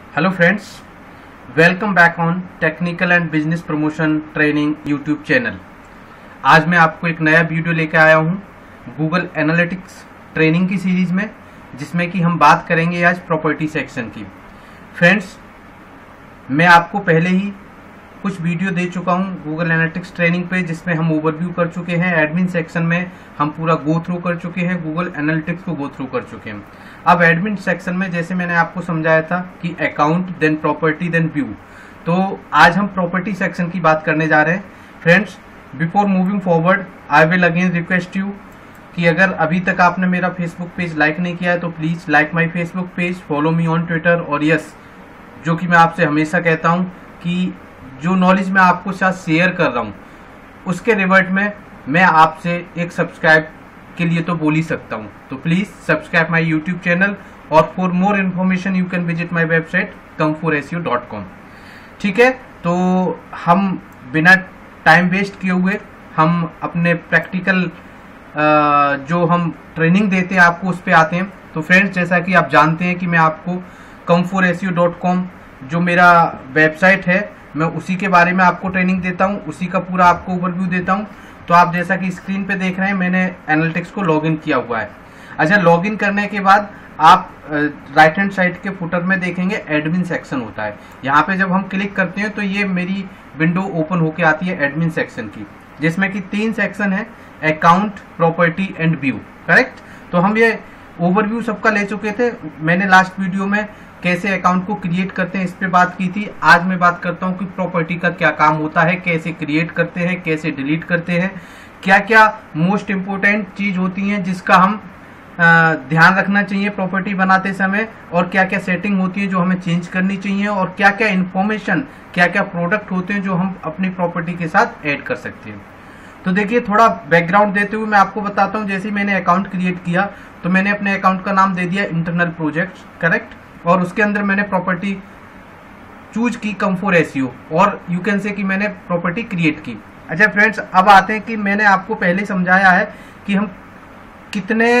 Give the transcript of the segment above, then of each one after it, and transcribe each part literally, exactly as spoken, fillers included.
Hello friends, welcome back on technical and business promotion training YouTube channel. आज मैं आपको एक नया वीडियो लेकर आया हूं गूगल एनालिटिक्स ट्रेनिंग की सीरीज में, जिसमें कि हम बात करेंगे आज प्रॉपर्टी सेक्शन की। फ्रेंड्स, मैं आपको पहले ही कुछ वीडियो दे चुका हूं गूगल एनालिटिक्स ट्रेनिंग पे, जिसमें हम ओवरव्यू कर चुके हैं। एडमिन सेक्शन में हम पूरा गो थ्रू कर चुके हैं, गूगल एनालिटिक्स को गो थ्रू कर चुके हैं। अब एडमिन सेक्शन में जैसे मैंने आपको समझाया था कि account then property then view, तो आज हम प्रॉपर्टी सेक्शन की बात करने जा रहे हैं। Friends, before moving forward I will again request you कि अगर अभी तक आपने मेरा फेसबुक पेज लाइक नहीं किया है तो please like my Facebook page, follow me on Twitter. और यस, जो कि मैं आपसे हमेशा कहता हूं कि जो नॉलेज मैं आपको साथ शेयर कर रहा हूं उसके रिवर्ट में मैं आपसे एक सब्सक्राइब के लिए तो बोल ही सकता हूं। तो please subscribe my YouTube channel, और for more information you can visit my website come four S U dot com. ठीक है, तो हम बिना टाइम वेस्ट किए हुए हम अपने प्रैक्टिकल जो हम ट्रेनिंग देते हैं आपको उस पर आते हैं। तो फ्रेंड्स, जैसा कि आप जानते हैं कि मैं आपको come four S U dot com जो मेरा वेबसाइट है, मैं उसी के बारे में आपको ट्रेनिंग देता हूं, उसी का पूरा आपको ओवरव्यू देता हूं। तो आप जैसा कि स्क्रीन पे देख रहे हैं, मैंने एनालिटिक्स को लॉगिन किया हुआ है। अच्छा, लॉगिन करने के बाद आप राइट हैंड साइड के फुटर में देखेंगे एडमिन सेक्शन होता है। यहाँ पे जब हम क्लिक करते हैं तो ये मेरी विंडो ओपन होके आती है एडमिन सेक्शन की, जिसमें कि तीन सेक्शन है, account, property and view. Correct. तो हम ये ओवरव्यू सबका ले चुके थे। मैंने लास्ट वीडियो में कैसे अकाउंट को क्रिएट करते हैं इस पे बात की थी। आज मैं बात करता हूं कि प्रॉपर्टी का क्या काम होता है, कैसे क्रिएट करते हैं, कैसे डिलीट करते हैं, क्या क्या मोस्ट इंपोर्टेंट चीज होती हैं जिसका हम आ, ध्यान रखना चाहिए प्रॉपर्टी बनाते समय, और क्या क्या सेटिंग होती है जो हमें चेंज करनी चाहिए, और क्या क्या इंफॉर्मेशन, क्या क्या प्रोडक्ट होते हैं जो हम अपनी प्रॉपर्टी के साथ ऐड कर सकते हैं। तो देखिए, थोड़ा बैकग्राउंड देते हुए मैं आपको बताता हूँ। जैसे ही मैंने अकाउंट क्रिएट किया तो मैंने अपने अकाउंट का नाम दे दिया इंटरनल प्रोजेक्ट्स। करेक्ट। और उसके अंदर मैंने प्रॉपर्टी चूज की कम फोर एस यू, और यू कैन से कि मैंने प्रॉपर्टी क्रिएट की। अच्छा फ्रेंड्स, अब आते हैं कि मैंने आपको पहले समझाया है कि हम कितने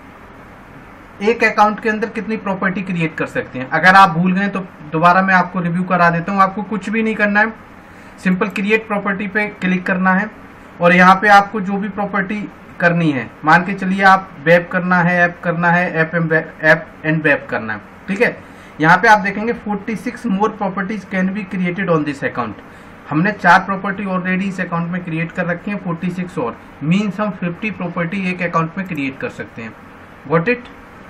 एक अकाउंट के अंदर कितनी प्रॉपर्टी क्रिएट कर सकते हैं। अगर आप भूल गए तो दोबारा मैं आपको रिव्यू करा देता हूं। आपको कुछ भी नहीं करना है, सिंपल क्रिएट प्रॉपर्टी पे क्लिक करना है, और यहाँ पे आपको जो भी प्रॉपर्टी करनी है, मान के चलिए आप वेब करना है, ऐप करना है, ऐप एंड वेब करना है। ठीक है, यहाँ पे आप देखेंगे छियालीस more properties can be created on this account. हमने चार प्रॉपर्टी ऑलरेडी इस अकाउंट में क्रिएट कर रखी है, छियालीस और मीन्स हम पचास प्रॉपर्टी एक अकाउंट में क्रिएट कर सकते हैं। व्हाट इट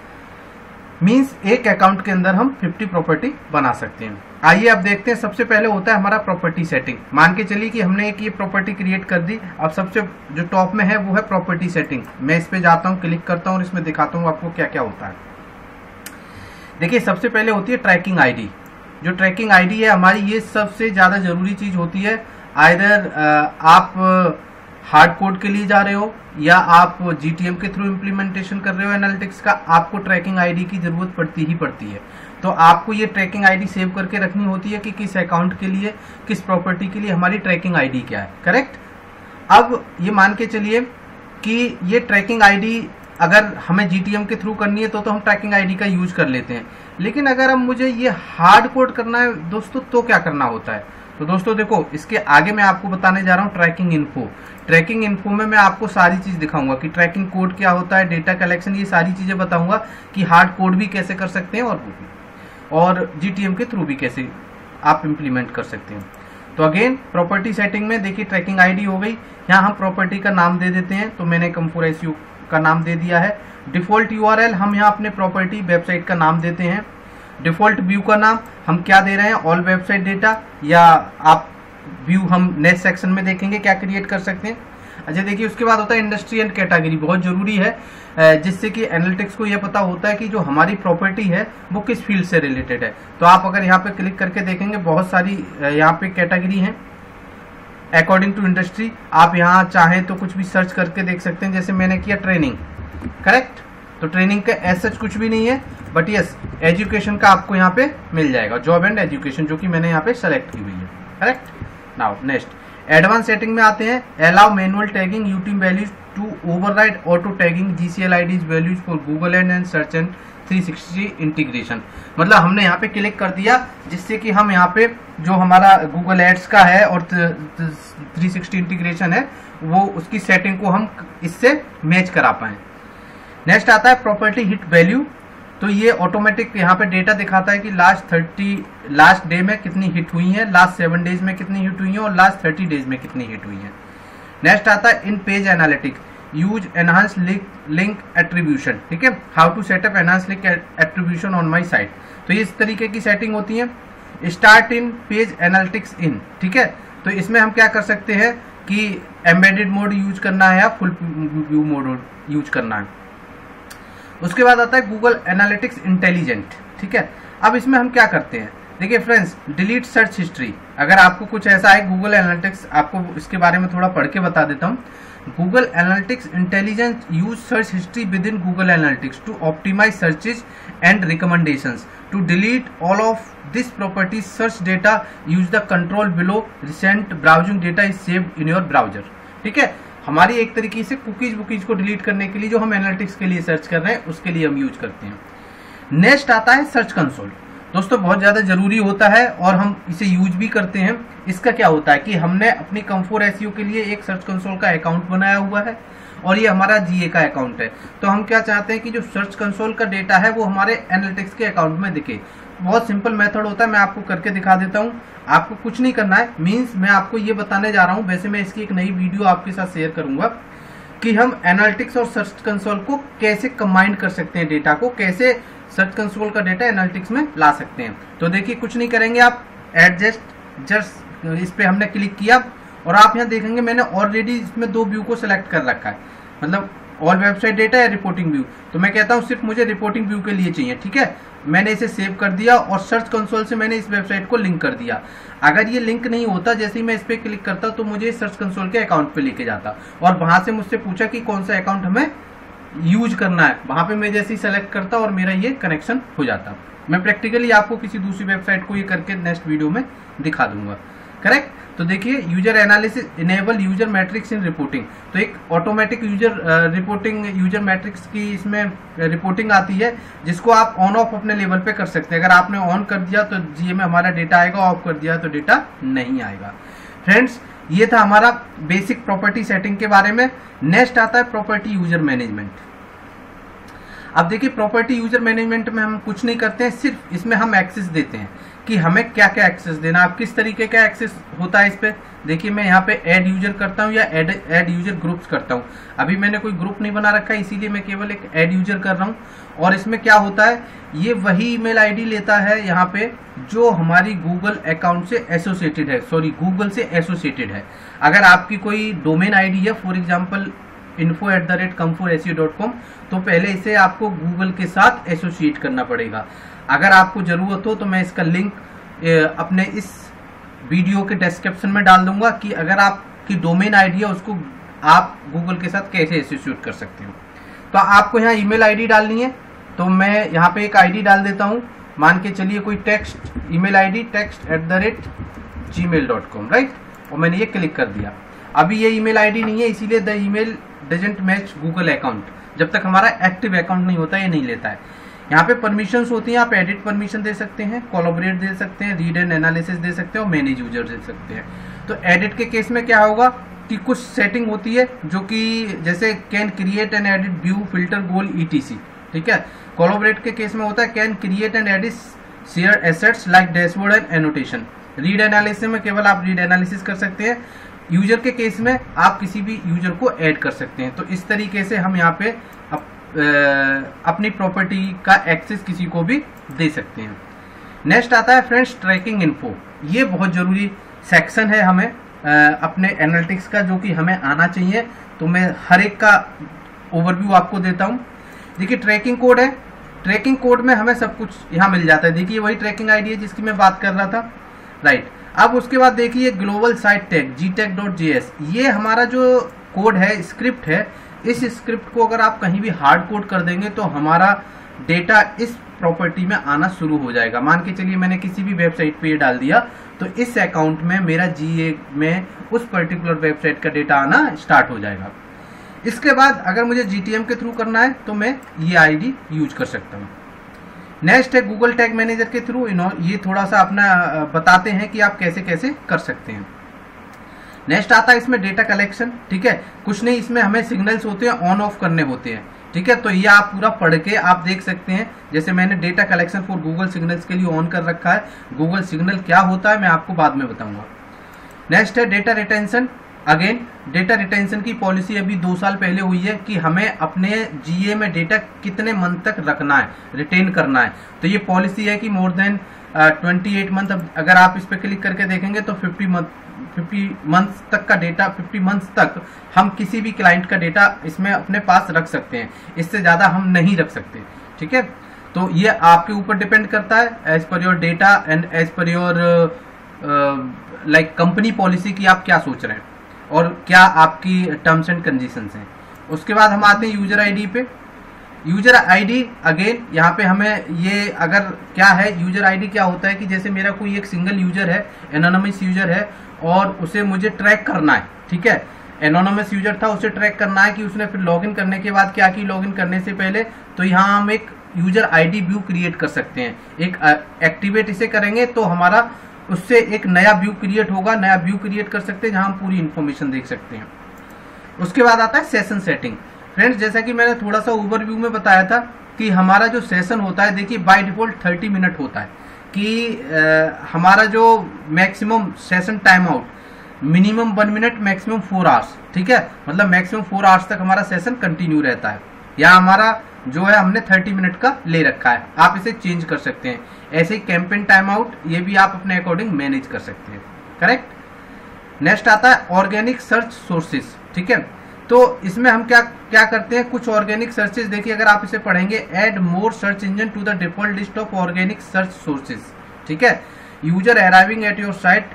मीन्स एक अकाउंट के अंदर हम पचास प्रॉपर्टी बना सकते हैं। आइए अब देखते हैं। सबसे पहले होता है हमारा प्रॉपर्टी सेटिंग। मान के चलिए कि हमने एक ये प्रॉपर्टी क्रिएट कर दी। अब सबसे जो टॉप में है वो है प्रॉपर्टी सेटिंग। मैं इस पे जाता हूँ, क्लिक करता हूँ और इसमें दिखाता हूँ आपको क्या क्या होता है। देखिए, सबसे पहले होती है ट्रैकिंग आईडी। जो ट्रैकिंग आईडी है हमारी, ये सबसे ज्यादा जरूरी चीज होती है। आइदर आप हार्ड कोड के लिए जा रहे हो या आप जीटीएम के थ्रू इम्प्लीमेंटेशन कर रहे हो एनालिटिक्स का, आपको ट्रैकिंग आईडी की जरूरत पड़ती ही पड़ती है। तो आपको ये ट्रैकिंग आईडी सेव करके रखनी होती है कि किस अकाउंट के लिए, किस प्रॉपर्टी के लिए हमारी ट्रैकिंग आईडी क्या है। करेक्ट। अब ये मान के चलिए कि ये ट्रैकिंग आईडी अगर हमें जीटीएम के थ्रू करनी है तो तो हम ट्रैकिंग आईडी का यूज कर लेते हैं। लेकिन अगर अब मुझे ये हार्ड कोड करना है दोस्तों, तो क्या करना होता है। तो दोस्तों देखो, इसके आगे मैं आपको बताने जा रहा हूँ ट्रैकिंग इन्फो। ट्रैकिंग इन्फो में मैं आपको सारी चीज दिखाऊंगा कि ट्रैकिंग कोड क्या होता है, डेटा कलेक्शन, ये सारी चीजें बताऊंगा कि हार्ड कोड भी कैसे कर सकते हैं और वो भी, और जीटीएम के थ्रू भी कैसे आप इम्प्लीमेंट कर सकते हैं। तो अगेन प्रॉपर्टी सेटिंग में देखिए, ट्रैकिंग आईडी हो गई। यहाँ हम प्रॉपर्टी का नाम दे देते हैं, तो मैंने कम फोर एस यू का नाम दे दिया है। डिफॉल्ट यूआरएल हम यहाँ अपने प्रॉपर्टी वेबसाइट का नाम देते हैं। डिफॉल्ट व्यू का नाम हम क्या दे रहे हैं, ऑल वेबसाइट डेटा, या आप व्यू हम नेक्स्ट सेक्शन में देखेंगे क्या क्रिएट कर सकते हैं। अच्छा देखिए, उसके बाद होता है इंडस्ट्री एंड कैटेगरी। बहुत जरूरी है, जिससे कि एनालिटिक्स को यह पता होता है कि जो हमारी प्रॉपर्टी है वो किस फील्ड से रिलेटेड है। तो आप अगर यहाँ पे क्लिक करके देखेंगे, बहुत सारी यहाँ पे कैटेगरी है अकॉर्डिंग टू इंडस्ट्री। आप यहाँ चाहें तो कुछ भी सर्च करके देख सकते हैं। जैसे मैंने किया ट्रेनिंग। करेक्ट। तो ट्रेनिंग का एज सच कुछ भी नहीं है, बट यस एजुकेशन का आपको यहाँ पे मिल जाएगा, जॉब एंड एजुकेशन, जो कि मैंने यहाँ पे सेलेक्ट की हुई है। Correct. Now next advance setting में आते हैं, allow manual tagging YouTube values to override auto tagging GCL IDs values for Google ad and search and three sixty integration. मतलब हमने यहाँ पे क्लिक कर दिया जिससे कि हम यहाँ पे जो हमारा गूगल एड्स का है और थ्री सिक्सटी इंटीग्रेशन है वो उसकी सेटिंग को हम इससे मैच करा पाए। नेक्स्ट आता है प्रॉपर्टी हिट वैल्यू। तो ये ऑटोमेटिक यहाँ पे डेटा दिखाता है कि लास्ट थर्टी लास्ट डे में कितनी हिट हुई है, लास्ट सेवन डेज में कितनी हिट हुई है और लास्ट थर्टी डेज में कितनी हिट हुई है। नेक्स्ट आता है in page analytics, use enhance link attribution. ठीक है, how to setup enhance link attribution on my site. तो ये इस तरीके की सेटिंग होती है। Start in page analytics in, ठीक है, तो इसमें हम क्या कर सकते हैं कि एम्बेडेड मोड यूज करना है या फुल व्यू मोड यूज करना है। उसके बाद आता है गूगल एनालिटिक्स इंटेलिजेंट। ठीक है, अब इसमें हम क्या करते हैं, देखिए फ्रेंड्स, डिलीट सर्च हिस्ट्री। अगर आपको कुछ ऐसा है गूगल एनालिटिक्स, आपको इसके बारे में थोड़ा पढ़ के बता देता हूँ। Google analytics intelligent use search history with in Google analytics to optimise searches and recommendations. To delete all of this property search data use the control below recent browsing data is saved in your browser. ठीक है, हमारी एक तरीके से cookies bookies को delete करने के लिए जो हम एनालिटिक्स के लिए सर्च कर रहे हैं उसके लिए हम यूज करते हैं। नेक्स्ट आता है सर्च कंसोल। दोस्तों बहुत ज्यादा जरूरी होता है और हम इसे यूज भी करते हैं। इसका क्या होता है कि हमने अपनी कम्फोर एसईओ के लिए एक सर्च कंसोल का अकाउंट बनाया हुआ है और ये हमारा जीए का अकाउंट है। तो हम क्या चाहते हैं कि जो सर्च कंसोल का डेटा है वो हमारे एनालिटिक्स के अकाउंट में दिखे। बहुत सिंपल मेथड होता है, मैं आपको करके दिखा देता हूँ। आपको कुछ नहीं करना है, मीन्स मैं आपको ये बताने जा रहा हूँ। वैसे मैं इसकी एक नई वीडियो आपके साथ शेयर करूंगा कि हम एनालिटिक्स और सर्च कंसोल को कैसे कंबाइन कर सकते हैं, डेटा को कैसे सर्च कंसोल का डेटा एनालिटिक्स में ला सकते हैं। तो देखिए कुछ नहीं करेंगे आप, एडजस्ट जस्ट इस पे हमने क्लिक किया और आप यहाँ देखेंगे मैंने ऑलरेडी इसमें दो व्यू को सिलेक्ट कर रखा है, मतलब ऑल वेबसाइट डेटा या रिपोर्टिंग व्यू। तो मैं कहता हूँ सिर्फ मुझे रिपोर्टिंग व्यू के लिए चाहिए। ठीक है, मैंने इसे सेव कर दिया और सर्च कंसोल से मैंने इस वेबसाइट को लिंक कर दिया। अगर ये लिंक नहीं होता, जैसे ही मैं इस पे क्लिक करता तो मुझे सर्च कंसोल के अकाउंट पे लेके जाता और वहां से मुझसे पूछा कि कौन सा अकाउंट हमें यूज करना है। वहां पे मैं जैसे ही सेलेक्ट करता और मेरा ये कनेक्शन हो जाता। मैं प्रैक्टिकली आपको किसी दूसरी वेबसाइट को ये करके नेक्स्ट वीडियो में दिखा दूंगा। करेक्ट, तो देखिए user analysis enable user metrics in reporting. तो एक automatic user reporting user metrics की इसमें रिपोर्टिंग आती है जिसको आप ऑन ऑफ अपने लेवल पे कर सकते हैं। अगर आपने ऑन कर दिया तो जीए में हमारा डेटा आएगा, ऑफ कर दिया तो डेटा नहीं आएगा। फ्रेंड्स ये था हमारा बेसिक प्रॉपर्टी सेटिंग के बारे में। नेक्स्ट आता है प्रॉपर्टी यूजर मैनेजमेंट। अब देखिए प्रॉपर्टी यूजर मैनेजमेंट में हम कुछ नहीं करते हैं, सिर्फ इसमें हम एक्सेस देते हैं कि हमें क्या क्या एक्सेस देना। आप किस तरीके का एक्सेस होता है इस पे देखिए, मैं यहाँ पे ऐड यूजर करता हूँ या ऐड ऐड यूजर ग्रुप्स करता हूँ। अभी मैंने कोई ग्रुप नहीं बना रखा है इसीलिए मैं केवल एक ऐड यूजर कर रहा हूँ। और इसमें क्या होता है, ये वही ईमेल आईडी लेता है यहाँ पे जो हमारी गूगल अकाउंट से एसोसिएटेड है, सॉरी गूगल से एसोसिएटेड है। अगर आपकी कोई डोमेन आईडी है, for example info at the rate come four SEO dot com, तो पहले इसे आपको गूगल के साथ एसोसिएट करना पड़ेगा। अगर आपको जरूरत हो तो मैं इसका लिंक अपने इस वीडियो के डिस्क्रिप्शन में डाल दूंगा कि अगर आपकी डोमेन आईडी है उसको आप गूगल के साथ कैसे एसोसिएट कर सकते हो। तो आपको यहाँ ईमेल आईडी डालनी है, तो मैं यहाँ पे एक आईडी डाल देता हूँ। मान के चलिए कोई text email ID text at the rate Gmail dot com, right, और मैंने ये क्लिक कर दिया। अभी ये ईमेल आईडी नहीं है इसीलिए the email doesn't match Google account. जब तक हमारा एक्टिव अकाउंट नहीं होता ये नहीं लेता है। यहाँ पे परमिशंस होती हैं, आप एडिट परमिशन दे सकते हैं, कोलैबोरेट दे सकते हैं, रीड एंड एनालिसिस दे सकते हैं और मैनेज यूजर दे सकते हैं। तो एडिट के केस में क्या होगा कि कुछ सेटिंग होती है जो कि जैसे can create and edit view filter goal ETC. ठीक है, कोलैबोरेट के केस में होता है can create and edit share assets like dashboard and annotation. Read analysis में केवल आप रीड एनालिसिस कर सकते हैं। यूजर के केस में आप किसी भी यूजर को ऐड कर सकते हैं। तो इस तरीके से हम यहाँ पे अप, आ, अपनी प्रॉपर्टी का एक्सेस किसी को भी दे सकते हैं। नेक्स्ट आता है फ्रेंड्स ट्रैकिंग इन्फो। ये बहुत जरूरी सेक्शन है हमें आ, अपने एनालिटिक्स का, जो कि हमें आना चाहिए। तो मैं हर एक का ओवरव्यू आपको देता हूँ। देखिए ट्रैकिंग कोड है, ट्रैकिंग कोड में हमें सब कुछ यहाँ मिल जाता है। देखिए वही ट्रैकिंग आईडी है जिसकी मैं बात कर रहा था, राइट। अब उसके बाद देखिए global site tag G tag dot J S, ये हमारा जो कोड है, स्क्रिप्ट है। इस स्क्रिप्ट को अगर आप कहीं भी हार्ड कोड कर देंगे तो हमारा डेटा इस प्रॉपर्टी में आना शुरू हो जाएगा। मान के चलिए मैंने किसी भी वेबसाइट पे ये डाल दिया तो इस अकाउंट में मेरा जीए में उस पर्टिकुलर वेबसाइट का डेटा आना स्टार्ट हो जाएगा। इसके बाद अगर मुझे जीटीएम के थ्रू करना है तो मैं ये आईडी यूज कर सकता हूँ। नेक्स्ट है गूगल टैग मैनेजर के थ्रू, ये थोड़ा सा अपना बताते हैं कि आप कैसे कैसे कर सकते हैं। नेक्स्ट आता है इसमें डेटा कलेक्शन, ठीक है, कुछ नहीं, इसमें हमें सिग्नल्स होते हैं ऑन ऑफ करने होते हैं, ठीक है, तो ये आप पूरा पढ़ के आप देख सकते हैं। जैसे मैंने data collection for Google signals के लिए ऑन कर रखा है। गूगल सिग्नल क्या होता है मैं आपको बाद में बताऊंगा। नेक्स्ट है data retention. Again data retention की पॉलिसी अभी दो साल पहले हुई है कि हमें अपने जीए में डेटा कितने मंथ तक रखना है, रिटेन करना है। तो ये पॉलिसी है कि more than twenty eight month, अगर आप इस पर क्लिक करके देखेंगे तो फिफ्टी मंथ फिफ्टी मंथ्स तक का डेटा, फिफ्टी मंथ्स तक हम किसी भी क्लाइंट का डेटा इसमें अपने पास रख सकते हैं, इससे ज़्यादा हम नहीं रख सकते, ठीक है। तो ये आपके ऊपर डिपेंड करता है as per your data and as per your like company policy की आप क्या सोच रहे हैं और क्या आपकी टर्म्स एंड कंडीशंस हैं। उसके बाद हम आते हैं यूजर आईडी पे। यूजर आईडी अगेन यहाँ पे हमें ये अगर क्या है, यूजर आईडी क्या होता है कि जैसे मेरा कोई एक सिंगल यूजर है, एनोनिमस यूजर है और उसे मुझे ट्रैक करना है, ठीक है, एनोनिमस यूजर था, उसे ट्रैक करना है कि उसने फिर लॉगिन करने के बाद क्या की, लॉगिन करने से पहले, तो यहाँ हम एक यूजर आईडी व्यू क्रिएट कर सकते हैं। एक एक्टिवेट इसे करेंगे तो हमारा उससे एक नया व्यू क्रिएट होगा, नया व्यू क्रिएट कर सकते हैं जहां हम पूरी इंफॉर्मेशन देख सकते हैं। उसके बाद आता है सेशन सेटिंग। फ्रेंड्स जैसा कि मैंने थोड़ा सा ओवरव्यू में बताया था कि हमारा जो सेशन होता है, देखिए बाय डिफॉल्ट थर्टी मिनट होता है कि आ, हमारा जो maximum session time out minimum one minute maximum four hours, ठीक है, मतलब मैक्सिमम फोर आवर्स तक हमारा सेशन कंटिन्यू रहता है। या हमारा जो है हमने थर्टी मिनट का ले रखा है, आप इसे चेंज कर सकते हैं। ऐसे ही कैंपेन टाइम आउट, ये भी आप अपने अकॉर्डिंग मैनेज कर सकते हैं, करेक्ट। नेक्स्ट आता है ऑर्गेनिक सर्च सोर्सेज, ठीक है, तो इसमें हम क्या क्या करते हैं, कुछ ऑर्गेनिक सर्चेज, देखिए अगर आप इसे पढ़ेंगे, add more search engine to the default list of organic search sources, ठीक है, user arriving at your site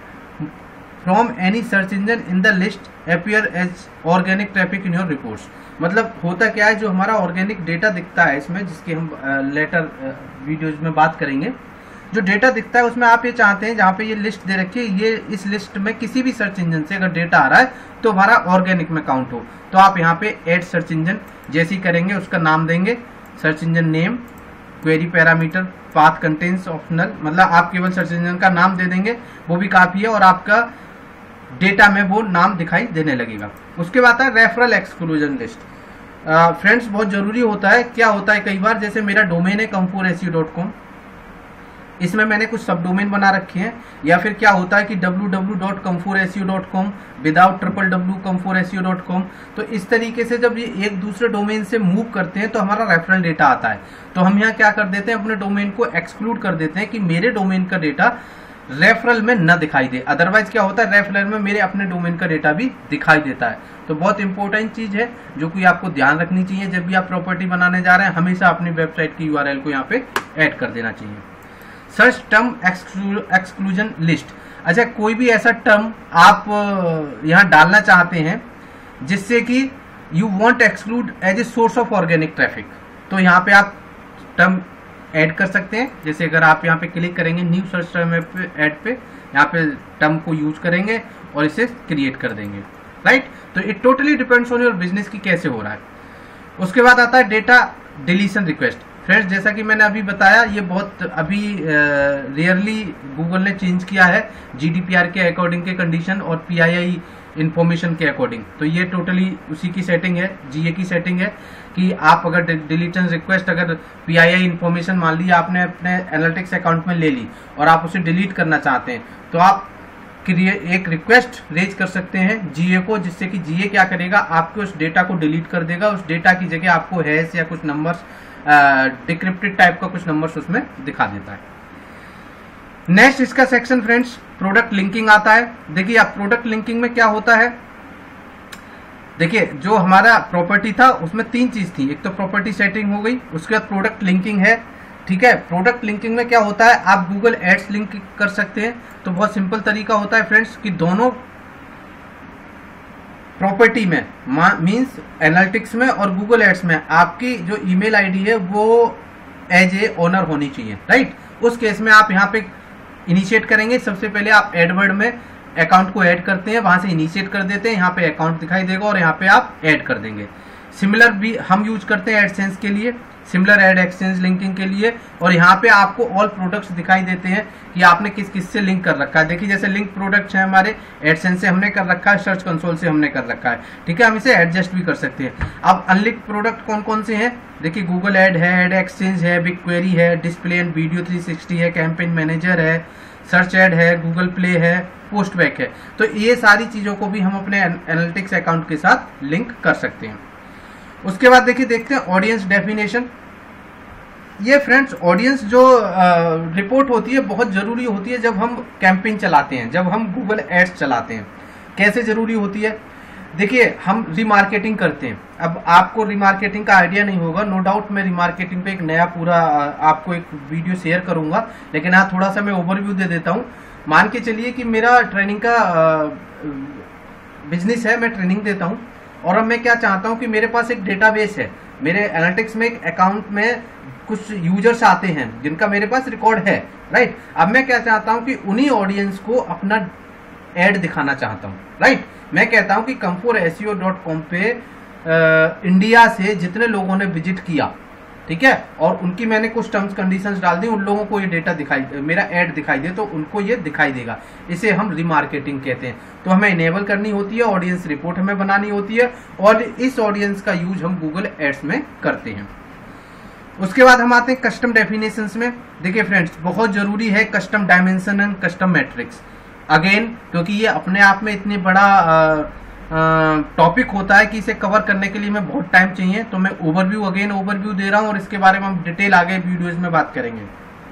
from any search engine in the list appear as organic traffic in your reports. मतलब होता क्या है, जो हमारा organic data दिखता है इसमें, जिसकी हम लेटर वीडियोज में बात करेंगे, जो डेटा दिखता है उसमें आप ये चाहते हैं, जहाँ पे ये लिस्ट दे रखी है, ये इस लिस्ट में किसी भी सर्च इंजन से अगर डेटा आ रहा है तो हमारा ऑर्गेनिक में काउंट हो। तो आप यहाँ पे ऐड सर्च इंजन जैसे ही करेंगे, उसका नाम देंगे, search engine name, query parameter, path contents optional, मतलब आप केवल सर्च इंजन का नाम दे देंगे, वो भी काफी है और आपका डेटा में वो नाम दिखाई देने लगेगा। उसके बाद है referral exclusion list. Friends uh, बहुत जरूरी होता है, क्या होता है कई बार, जैसे मेरा डोमेन है come four S U dot com, इसमें मैंने कुछ सब डोमेन बना रखे हैं, या फिर क्या होता है कि W W W dot come four S U dot com without triple W come four S U dot com, तो इस तरीके से जब ये एक दूसरे डोमेन से मूव करते हैं तो हमारा रेफरल डेटा आता है। तो हम यहाँ क्या कर देते हैं, अपने डोमेन को एक्सक्लूड कर देते हैं कि मेरे डोमेन का डेटा रेफरल में न दिखाई दे। अदरवाइज क्या होता है, रेफरल में मेरे अपने डोमेन का डेटा भी दिखाई देता है। तो बहुत इंपॉर्टेंट चीज है जो कि आपको ध्यान रखनी चाहिए जब भी आप प्रॉपर्टी बनाने जा रहे हैं, हमेशा अपनी वेबसाइट की यूआरएल को यहाँ पे ऐड कर देना चाहिए। Search term exclusion list. अच्छा, कोई भी ऐसा टर्म आप यहाँ डालना चाहते हैं जिससे कि you want exclude as a source of organic traffic, तो यहाँ पे आप टर्म ऐड कर सकते हैं। जैसे अगर आप यहाँ पे क्लिक करेंगे न्यू सर्च टर्म ऐड पे, यहाँ पे टर्म को यूज करेंगे और इसे क्रिएट कर देंगे, राइट। तो it totally depends on your business की कैसे हो रहा है। उसके बाद आता है डेटा डिलीशन रिक्वेस्ट। फ्रेंड्स जैसा कि मैंने अभी बताया, ये बहुत अभी रेयरली गूगल ने चेंज किया है जीडीपीआर के अकॉर्डिंग के कंडीशन और पीआईआई इंफॉर्मेशन के अकॉर्डिंग। तो ये टोटली उसी की सेटिंग है, जीए की सेटिंग है कि आप अगर डिलीशन रिक्वेस्ट, अगर पीआईआई इंफॉर्मेशन मान ली आपने अपने एनालिटिक्स अकाउंट में ले ली और आप उसे डिलीट करना चाहते हैं, तो आप एक रिक्वेस्ट रेज कर सकते हैं जीए को, जिससे कि जीए क्या करेगा, आपके उस डेटा को डिलीट कर देगा। उस डेटा की जगह आपको हैश या कुछ नंबर्स, डिक्रिप्टेड टाइप का कुछ नंबर्स उसमें दिखा देता है। नेक्स्ट इसका सेक्शन फ्रेंड्स प्रोडक्ट लिंकिंग आता है। देखिए आप प्रोडक्ट लिंकिंग में क्या होता है, देखिए जो हमारा प्रॉपर्टी था उसमें तीन चीज थी, एक तो प्रॉपर्टी सेटिंग हो गई, उसके बाद प्रोडक्ट लिंकिंग है, ठीक है। प्रोडक्ट लिंकिंग में क्या होता है, आप गूगल एड्स लिंक कर सकते हैं। तो बहुत सिंपल तरीका होता है फ्रेंड्स कि दोनों प्रॉपर्टी में, मींस एनालिटिक्स में और गूगल एड्स में, आपकी जो ईमेल आईडी है वो एज ए ओनर होनी चाहिए, राइट। उस केस में आप यहाँ पे इनिशिएट करेंगे। सबसे पहले आप एडवर्ड में अकाउंट को ऐड करते हैं, वहां से इनिशिएट कर देते हैं, यहाँ पे अकाउंट दिखाई देगा और यहाँ पे आप ऐड कर देंगे। सिमिलर भी हम यूज करते हैं एडसेंस के लिए, सिमिलर एड एक्सचेंज लिंकिंग के लिए, और यहाँ पे आपको ऑल प्रोडक्ट्स दिखाई देते हैं कि आपने किस किस से लिंक कर रखा है। देखिए जैसे लिंक प्रोडक्ट्स हैं हमारे, एडसेंस से हमने कर रखा है, सर्च कंसोल से हमने कर रखा है, ठीक है। हम इसे एडजस्ट भी कर सकते हैं। अब अनलिंक्ड प्रोडक्ट कौन कौन से हैं, देखिए गूगल एड है, एड एक्सचेंज है, बिग क्वेरी है, display and video three sixty है, कैंपेन मैनेजर है, सर्च एड है, गूगल प्ले है, पोस्टबैक है। तो ये सारी चीजों को भी हम अपने एनालिटिक्स अकाउंट के साथ लिंक कर सकते हैं। उसके बाद देखिए देखते हैं ऑडियंस डेफिनेशन। ये फ्रेंड्स ऑडियंस जो रिपोर्ट होती है बहुत जरूरी होती है जब हम कैंपेन चलाते हैं, जब हम गूगल एड्स चलाते हैं। कैसे जरूरी होती है, देखिए हम रिमार्केटिंग करते हैं। अब आपको रिमार्केटिंग का आइडिया नहीं होगा, नो डाउट मैं रिमार्केटिंग पे एक नया पूरा आपको एक वीडियो शेयर करूंगा, लेकिन हाँ थोड़ा सा मैं ओवरव्यू दे देता हूँ। मान के चलिए कि मेरा ट्रेनिंग का बिजनेस है, मैं ट्रेनिंग देता हूँ, और अब मैं क्या चाहता हूँ कि मेरे पास एक डेटाबेस है, मेरे एनालिटिक्स में एक अकाउंट में कुछ यूजर्स आते हैं जिनका मेरे पास रिकॉर्ड है, राइट। अब मैं क्या चाहता हूँ कि उन्हीं ऑडियंस को अपना एड दिखाना चाहता हूँ, राइट। मैं कहता हूँ कि come four S E O dot com पे आ, इंडिया से जितने लोगों ने विजिट किया, ठीक है, और उनकी मैंने कुछ टर्म्स कंडीशंस डाल दी, उन लोगों को ये डेटा दिखाई, मेरा ऐड दिखाई दे तो उनको ये दिखाई देगा। इसे हम रिमार्केटिंग कहते हैं। तो हमें इनेबल करनी होती है, ऑडियंस रिपोर्ट हमें बनानी होती है, और इस ऑडियंस का यूज हम गूगल एड्स में करते हैं। उसके बाद हम आते हैं कस्टम डेफिनेशंस में। देखिए फ्रेंड्स बहुत जरूरी है custom dimension and custom metrics, again क्योंकि ये अपने आप में इतने बड़ा टॉपिक होता है कि इसे कवर करने के लिए मैं बहुत टाइम चाहिए, तो मैं ओवरव्यू अगेन ओवरव्यू दे रहा हूं और इसके बारे में हम डिटेल आगे वीडियोस में बात करेंगे।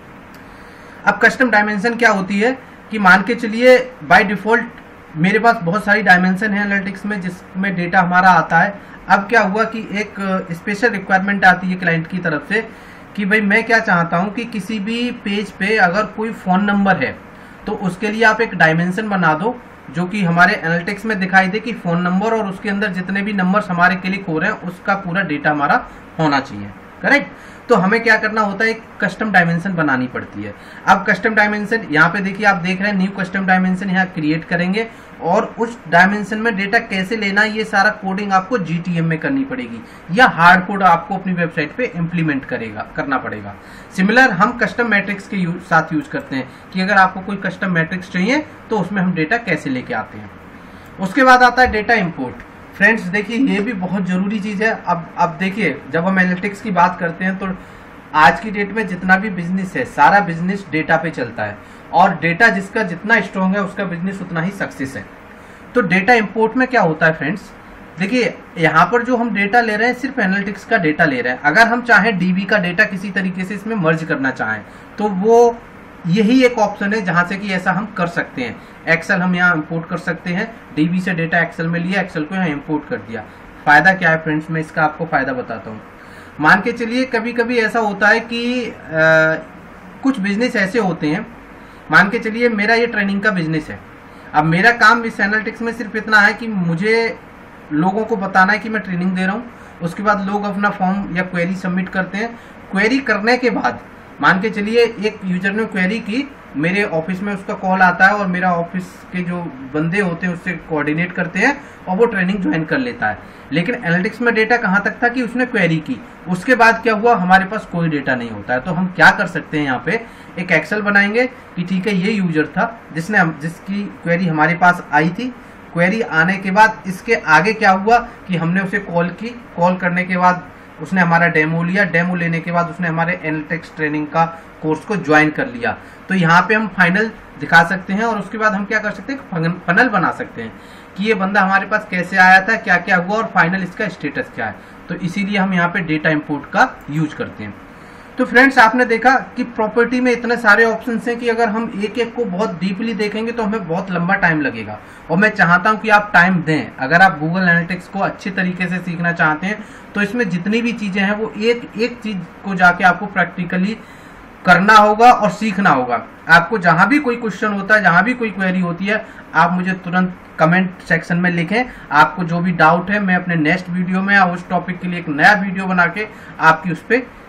अब कस्टम डायमेंशन क्या होती है कि मान के चलिए बाय डिफॉल्ट मेरे पास बहुत सारी डायमेंशन है एनालिटिक्स में जिसमें डेटा हमारा आता है। अब क्या हुआ कि एक स्पेशल रिक्वायरमेंट आती है क्लाइंट की तरफ से कि भाई मैं क्या चाहता हूं कि किसी भी पेज पे अगर कोई फोन नंबर है तो उसके लिए आप एक डायमेंशन बना दो जो कि हमारे एनालिटिक्स में दिखाई दे कि फोन नंबर और उसके अंदर जितने भी नंबर्स हमारे क्लिक हो रहे हैं उसका पूरा डेटा हमारा होना चाहिए, करेक्ट। तो हमें क्या करना होता है, एक कस्टम डायमेंशन बनानी पड़ती है। अब कस्टम डायमेंशन यहाँ पे देखिए, आप देख रहे हैं न्यू कस्टम डायमेंशन यहाँ क्रिएट करेंगे, और उस डायमेंशन में डेटा कैसे लेना ये सारा कोडिंग आपको जी टी एम में करनी पड़ेगी, या हार्ड कोड आपको अपनी वेबसाइट पे इम्प्लीमेंट करेगा करना पड़ेगा। सिमिलर हम कस्टम मैट्रिक्स के यूज, साथ यूज करते हैं कि अगर आपको कोई कस्टम मैट्रिक्स चाहिए तो उसमें हम डेटा कैसे लेके आते हैं। उसके बाद आता है डेटा इम्पोर्ट। फ्रेंड्स देखिए ये भी बहुत जरूरी चीज है। अब अब देखिए जब हम एनालिटिक्स की बात करते हैं तो आज की डेट में जितना भी बिजनेस है सारा बिजनेस डेटा पे चलता है, और डेटा जिसका जितना स्ट्रॉन्ग है उसका बिजनेस उतना ही सक्सेस है। तो डेटा इंपोर्ट में क्या होता है फ्रेंड्स, देखिए यहाँ पर जो हम डेटा ले रहे हैं सिर्फ एनालिटिक्स का डेटा ले रहे हैं। अगर हम चाहें डीबी का डेटा किसी तरीके से इसमें मर्ज करना चाहें तो वो यही एक ऑप्शन है जहां से कि ऐसा हम कर सकते हैं। एक्सेल हम यहाँ इंपोर्ट कर सकते हैं, डीबी से डेटा एक्सेल में लिया, एक्सेल को यहाँ इंपोर्ट कर दिया। फायदा क्या है फ्रेंड्स, मैं इसका आपको फायदा बताता हूँ। मान के चलिए कभी कभी ऐसा होता है कि आ, कुछ बिजनेस ऐसे होते हैं, मान के चलिए मेरा ये ट्रेनिंग का बिजनेस है। अब मेरा काम इस एनालिटिक्स में सिर्फ इतना है कि मुझे लोगों को बताना है कि मैं ट्रेनिंग दे रहा हूँ। उसके बाद लोग अपना फॉर्म या क्वेरी सबमिट करते हैं। क्वेरी करने के बाद मान के चलिए एक यूजर ने क्वेरी की, मेरे ऑफिस में उसका कॉल आता है और मेरा ऑफिस के जो बंदे होते हैं उससे कोऑर्डिनेट करते हैं और वो ट्रेनिंग ज्वाइन कर लेता है। लेकिन एनालिटिक्स में डेटा कहाँ तक था कि उसने क्वेरी की, उसके बाद क्या हुआ, हमारे पास कोई डेटा नहीं होता है। तो हम क्या कर सकते हैं, यहाँ पे एक एक्सेल बनाएंगे कि ठीक है ये यूजर था जिसने जिसकी क्वेरी हमारे पास आई थी। क्वेरी आने के बाद इसके आगे क्या हुआ कि हमने उसे कॉल की, कॉल करने के बाद उसने हमारा डेमो लिया, डेमो लेने के बाद उसने हमारे एनालिटिक्स ट्रेनिंग का कोर्स को ज्वाइन कर लिया। तो यहाँ पे हम फाइनल दिखा सकते हैं और उसके बाद हम क्या कर सकते हैं, फनल बना सकते हैं कि ये बंदा हमारे पास कैसे आया था, क्या क्या हुआ और फाइनल इसका स्टेटस क्या है। तो इसीलिए हम यहाँ पे डेटा इंपोर्ट का यूज करते हैं। तो फ्रेंड्स आपने देखा कि प्रॉपर्टी में इतने सारे ऑप्शंस हैं कि अगर हम एक एक को बहुत डीपली देखेंगे तो हमें बहुत लंबा टाइम लगेगा, और मैं चाहता हूं कि आप टाइम दें। अगर आप गूगल एनालिटिक्स को अच्छे तरीके से सीखना चाहते हैं तो इसमें जितनी भी चीजें हैं वो एक एक चीज को जाके आपको प्रैक्टिकली करना होगा और सीखना होगा। आपको जहां भी कोई क्वेश्चन होता है, जहां भी कोई क्वेरी होती है, आप मुझे तुरंत कमेंट सेक्शन में लिखें। आपको जो भी डाउट है मैं अपने नेक्स्ट वीडियो में उस टॉपिक के लिए एक नया वीडियो बना के आपकी उस पर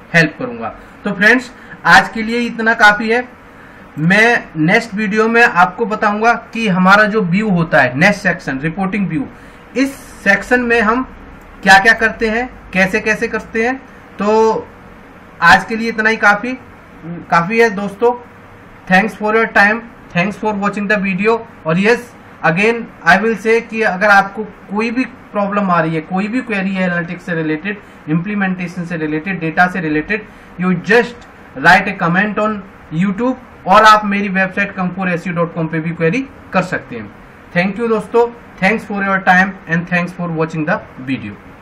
हेल्प करूंगा। तो फ्रेंड्स, आज के लिए इतना काफी है। मैं नेक्स्ट वीडियो में आपको बताऊंगा कि हमारा जो व्यू होता है, नेक्स्ट सेक्शन रिपोर्टिंग व्यू, इस सेक्शन में हम क्या क्या करते हैं, कैसे कैसे करते हैं। तो आज के लिए इतना ही काफी काफी है दोस्तों। Thanks for your time, thanks for watching the video. और yes, again I will say कि अगर आपको कोई भी प्रॉब्लम आ रही है, कोई भी क्वेरी है एनालिटिक्स से रिलेटेड, इम्प्लीमेंटेशन से रिलेटेड, डेटा से related, you just write a comment on YouTube, और आप मेरी website come four S U dot com पे भी क्वेरी कर सकते हैं। थैंक यू दोस्तों, thanks for your time and thanks for watching the video.